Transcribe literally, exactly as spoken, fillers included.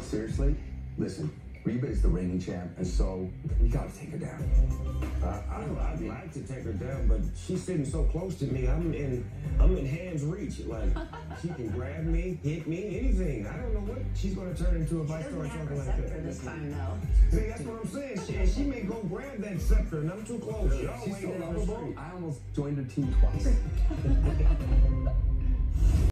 Seriously? Listen, Reba is the reigning champ, and so you gotta take her down. Uh, I, I'd like to take her down, but she's sitting so close to me. I'm in, I'm in hand's reach. Like she can grab me, hit me, anything. I don't know what she's gonna turn into if I start talking like that. This time, though. See, that's what I'm saying. She, she may go grab that scepter, and I'm too close. Y'all She's waiting so on the lovable. street. I almost joined her team twice.